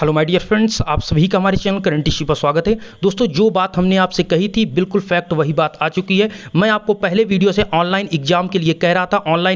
Hello my dear friends, आप सभी का हमारे चैनल करंट इश्यू पर स्वागत है। दोस्तों, जो बात हमने आपसे कही थी बिल्कुल फैक्ट वही बात आ चुकी है। मैं आपको पहले वीडियो से ऑनलाइन एग्जाम के लिए कह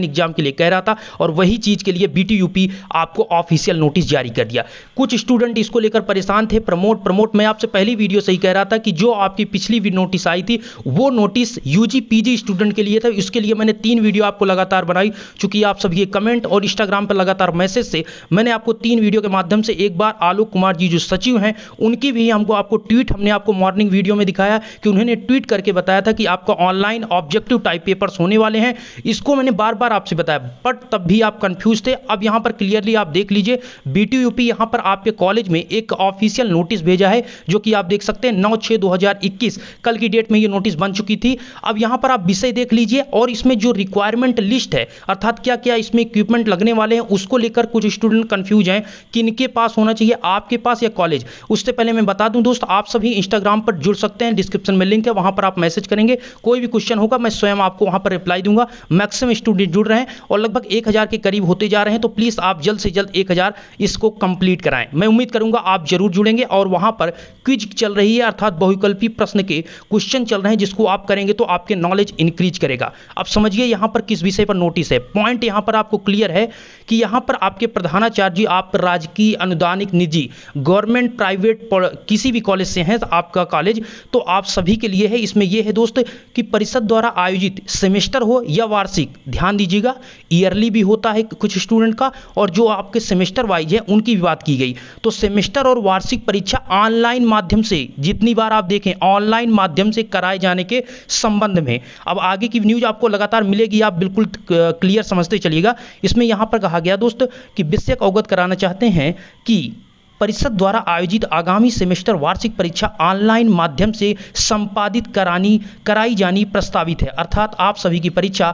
रहा था और वही चीज़ के लिए बीटीयूपी आपको ऑफिशियल नोटिस जारी कर दिया। कुछ स्टूडेंट इसको लेकर परेशान थे, प्रमोट मैं आपसे पहली वीडियो से ही कह रहा था कि जो आपकी पिछली नोटिस आई थी वो नोटिस यूजी पीजी स्टूडेंट के लिए था। इसके लिए मैंने 3 वीडियो आपको लगातार बनाई। चूंकि आप सभी कमेंट और इंस्टाग्राम पर लगातार मैसेज से मैंने आपको 3 वीडियो के माध्यम से एक बार आलोक कुमार जी जो सचिव हैं उनकी भी आपको ट्वीट हमने आपको मॉर्निंग वीडियो में दिखाया कि उन्होंने ट्वीट करके बताया था कि आपका ऑनलाइन ऑब्जेक्टिव टाइप पेपर्स होने वाले हैं। इसको मैंने बार बार आपसे बताया, बट तब भी आप कंफ्यूज थे। अब यहां पर क्लियरली आप देख लीजिए, बीटीयूपी यहां पर आपके कॉलेज में एक ऑफिशियल नोटिस भेजा है जो कि आप देख सकते हैं 9/6/2021 कल की डेट में ये नोटिस बन चुकी थी। अब यहां पर आप विषय देख लीजिए और इसमें जो रिक्वायरमेंट लिस्ट है अर्थात क्या क्या इसमें इक्विपमेंट लगने वाले हैं उसको लेकर कुछ स्टूडेंट कंफ्यूज हैं कि इनके पास होना चाहिए, आपके पास या कॉलेज। उससे पहले मैं बता दूं दोस्त, आप सभी इंस्टाग्राम पर जुड़ सकते हैं, डिस्क्रिप्शन में लिंक है, वहां पर आप मैसेज करेंगे, कोई भी क्वेश्चन होगा मैं स्वयं आपको वहां पर रिप्लाई दूंगा। मैक्सिमम स्टूडेंट जुड़ रहे हैं और लगभग 1000 के करीब होते जा रहे हैं, तो प्लीज आप जल्द से जल्द 1000 इसको कंप्लीट कराएं। मैं उम्मीद करूंगा आप जरूर जुड़ेंगे। और वहां पर क्विज चल रही है अर्थात बहुविकल्पी प्रश्न के क्वेश्चन चल रहे हैं जिसको आप करेंगे तो आपके नॉलेज इंक्रीज करेगा। अब समझिए यहां पर किस विषय पर नोटिस है। पॉइंट यहां पर आपको क्लियर है कि यहां पर आपके प्रधानाचार्य आप राजकीय अनुदानित निजी गवर्नमेंट प्राइवेट किसी भी कॉलेज से हैं आपका कॉलेज, तो आप सभी के लिए है। इसमें यह है दोस्त कि परिषद द्वारा आयोजित सेमेस्टर हो या वार्षिक, ध्यान दीजिएगा, ईयरली भी होता है कुछ स्टूडेंट का और जो आपके सेमेस्टर वाइज है उनकी भी बात की गई। तो सेमेस्टर और वार्षिक परीक्षा ऑनलाइन माध्यम से, जितनी बार आप देखें ऑनलाइन माध्यम से कराए जाने के संबंध में अब आगे की न्यूज आपको लगातार मिलेगी, आप बिल्कुल क्लियर समझते चलिएगा। इसमें यहां पर कहा गया दोस्त कि विषय अवगत कराना चाहते हैं कि परिषद द्वारा आयोजित आगामी सेमेस्टर वार्षिक परीक्षा ऑनलाइन माध्यम से संपादित कराई जानी प्रस्तावित है। अर्थात आप सभी की परीक्षा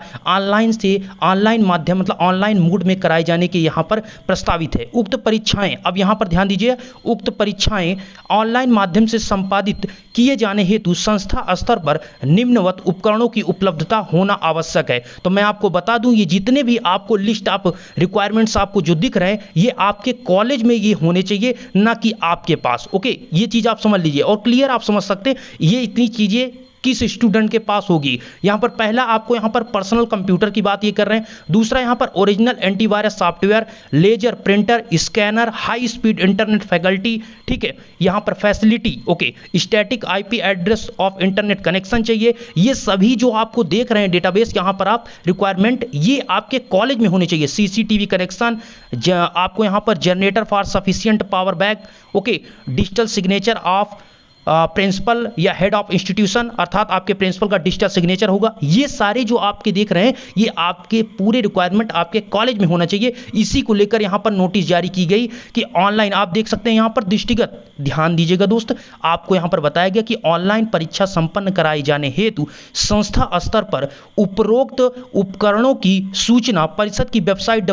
ऑनलाइन माध्यम मतलब ऑनलाइन मोड में कराए जाने के यहाँ पर प्रस्तावित है। उक्त परीक्षाएं, अब यहाँ पर ध्यान दीजिए, उक्त परीक्षाएं ऑनलाइन माध्यम से संपादित किए जाने हेतु संस्था स्तर पर निम्नवत उपकरणों की उपलब्धता होना आवश्यक है। तो मैं आपको बता दूं, ये जितने भी आपको लिस्ट आप रिक्वायरमेंट्स आपको जो दिख रहे हैं ये आपके कॉलेज में ये होने चाहिए, ना कि आपके पास। ओके, ये चीज आप समझ लीजिए और क्लियर आप समझ सकते हैं ये इतनी चीजें किस स्टूडेंट के पास होगी। यहां पर पहला आपको यहां पर पर्सनल कंप्यूटर की बात ये कर रहे हैं, दूसरा यहां पर original antivirus software, laser printer, scanner, high speed internet faculty, ठीक है, यहां पर facility, okay, static IP address of internet connection चाहिए। ये सभी जो आपको देख रहे हैं डेटाबेस यहां पर आप रिक्वायरमेंट ये आपके कॉलेज में होने चाहिए। सीसीटीवी कनेक्शन, आपको यहां पर generator for sufficient power back, okay, digital signature of principal या हेड ऑफ इंस्टीट्यूशन अर्थात आपके प्रिंसिपल का डिजिटल सिग्नेचर होगा। ये सारे जो आपके देख रहे हैं ये आपके पूरे रिक्वायरमेंट आपके कॉलेज में होना चाहिए। इसी को लेकर यहां पर नोटिस जारी की गई कि ऑनलाइन आप देख सकते हैं यहां पर दृष्टिगत, ध्यान दीजिएगा दोस्त, आपको यहां पर बताया गया कि ऑनलाइन परीक्षा संपन्न कराई जाने हेतु संस्था स्तर पर उपरोक्त उपकरणों की सूचना परिषद की वेबसाइट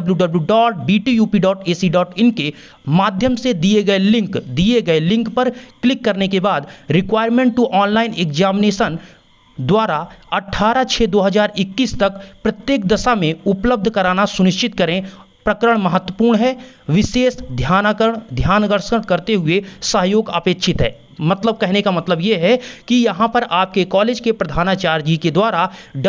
www.btup.ac.in के माध्यम से दिए गए लिंक पर क्लिक करने के बाद रिक्वायरमेंट टू ऑनलाइन एग्जामिनेशन द्वारा 18/6/2021 तक प्रत्येक दशा में उपलब्ध कराना सुनिश्चित करें। प्रकरण महत्वपूर्ण है, विशेष ध्यानाकर्षण करते हुए सहयोग अपेक्षित है। मतलब कहने का मतलब यह है कि यहां पर आपके कॉलेज के प्रधानाचार्य जी के द्वारा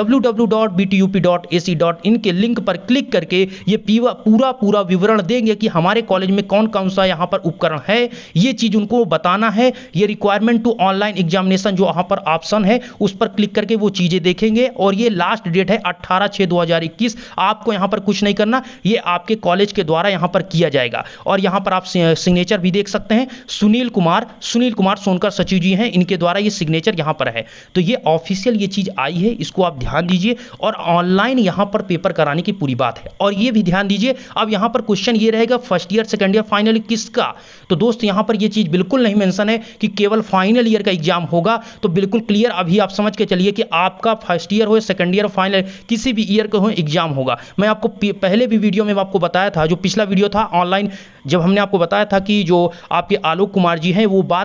www.btup.ac.in के लिंक पर क्लिक करके ये पूरा विवरण देंगे कि हमारे कॉलेज में कौन कौन सा यहां पर उपकरण है, ये चीज उनको बताना है। ये रिक्वायरमेंट टू ऑनलाइन एग्जामिनेशन जो यहां पर ऑप्शन है उस पर क्लिक करके वो चीजें देखेंगे और ये लास्ट डेट है 18/6/2021। आपको यहां पर कुछ नहीं करना, ये आपके कॉलेज के द्वारा यहां पर किया जाएगा। और यहां पर आप सिग्नेचर भी देख सकते हैं, सुनील कुमार सोनकर सचिव जी हैं, इनके द्वारा ये सिग्नेचर यहां पर है। तो ये ऑफिशियल ये चीज आई है, इसको आप ध्यान दीजिए। और ऑनलाइन यहां पर पेपर कराने की पूरी बात है। और ये भी ध्यान दीजिए, अब यहां पर क्वेश्चन ये रहेगा first year second year final किसका, तो दोस्त यहां पर ये चीज बिल्कुल नहीं मेंशन है कि केवल फाइनल ईयर का एग्जाम होगा। तो बिल्कुल क्लियर अभी आप समझ के चलिए कि आपका फर्स्ट ईयर हो सेकंड ईयर फाइनल किसी भी ईयर का हो एग्जाम होगा। मैं आपको पहले भी वीडियो में आपको बताया था, जो पिछला वीडियो था ऑनलाइन, जब हमने आपको बताया था कि जो आपके आलोक कुमार जी हैं वो बात यही कह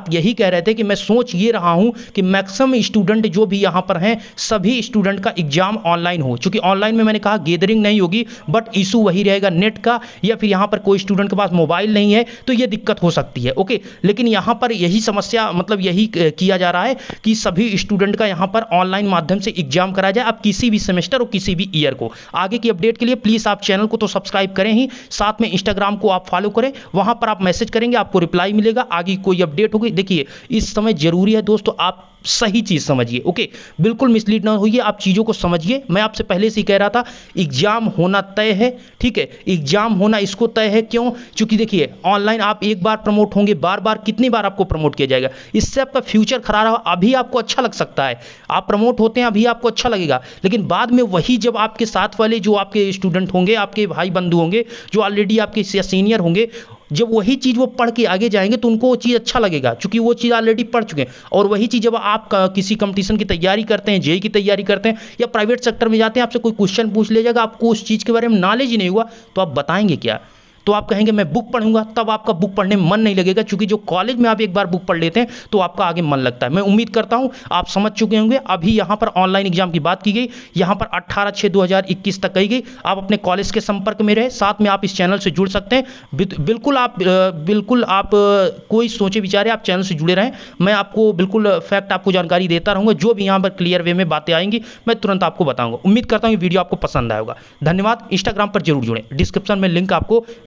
कह रहे थे कि मैं सोच ये रहा हूं कि मैक्सिमम स्टूडेंट जो भी यहां पर हैं सभी स्टूडेंट का एग्जाम ऑनलाइन हो, क्योंकि ऑनलाइन में मैंने कहा गैदरिंग नहीं होगी, बट इशू वही रहेगा नेट का, या फिर यहां पर कोई स्टूडेंट के पास मोबाइल नहीं है तो ये दिक्कत हो सकती है। ओके, लेकिन यहां पर यही समस्या, मतलब यही किया जा रहा है कि सभी स्टूडेंट का यहां पर ऑनलाइन माध्यम से एग्जाम कराया जाए, अब किसी भी सेमेस्टर और किसी भी ईयर को। आगे की अपडेट के लिए प्लीज आप चैनल को तो सब्सक्राइब करें ही, साथ में इंस्टाग्राम को आप फॉलो करें, वहां पर आप मैसेज करेंगे आपको रिप्लाई मिलेगा, आगे कोई अपडेट होगी। देखिए इस समय जरूरी है दोस्तों आप सही चीज समझिए। ओके, बिल्कुल मिसलीड ना होइए, आप चीजों को समझिए। मैं आपसे पहले से ही कह रहा था एग्जाम होना तय है, ठीक है, एग्जाम होना इसको तय है, क्यों? क्योंकि देखिए ऑनलाइन आप एक बार प्रमोट होंगे, बार बार कितनी बार आपको प्रमोट किया जाएगा, इससे आपका फ्यूचर खराब रहा। अभी आपको अच्छा लग सकता है, आप प्रमोट होते हैं अभी आपको अच्छा लगेगा, लेकिन बाद में वही जब आपके साथ वाले जो आपके स्टूडेंट होंगे, आपके भाई बंधु होंगे जो ऑलरेडी आपके सीनियर होंगे, जब वही चीज़ वो पढ़ के आगे जाएंगे तो उनको वो चीज़ अच्छा लगेगा, क्योंकि वो चीज़ ऑलरेडी पढ़ चुके हैं। और वही चीज़ जब आप किसी कंपटीशन की तैयारी करते हैं, जेईई की तैयारी करते हैं या प्राइवेट सेक्टर में जाते हैं, आपसे कोई क्वेश्चन पूछ ले जाएगा, आपको उस चीज़ के बारे में नॉलेज ही नहीं हुआ, तो आप बताएंगे क्या? तो आप कहेंगे मैं बुक पढ़ूंगा, तब आपका बुक पढ़ने में मन नहीं लगेगा, क्योंकि जो कॉलेज में आप एक बार बुक पढ़ लेते हैं तो आपका आगे मन लगता है। मैं उम्मीद करता हूं आप समझ चुके होंगे। अभी यहां पर ऑनलाइन एग्जाम की बात की गई, यहां पर 18/6/2021 तक कही गई। आप अपने कॉलेज के संपर्क में रहे, साथ में आप इस चैनल से जुड़ सकते हैं। बिल्कुल आप कोई सोचे विचारे आप चैनल से जुड़े रहें, मैं आपको बिल्कुल फैक्ट आपको जानकारी देता रहूंगा, जो भी यहां पर क्लियर वे में बातें आएंगी मैं तुरंत आपको बताऊंगा। उम्मीद करता हूं वीडियो आपको पसंद आएगा। धन्यवाद। इंस्टाग्राम पर जरूर जुड़ें, डिस्क्रिप्शन में लिंक आपको